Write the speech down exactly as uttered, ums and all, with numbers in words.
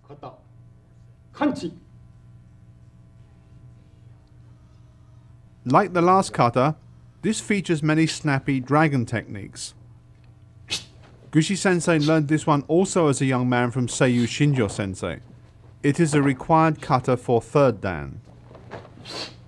型完治 Like the last kata, this features many snappy dragon techniques. Gushi Sensei learned this one also as a young man from Seiyu Shinjo Sensei. It is a required kata for third dan.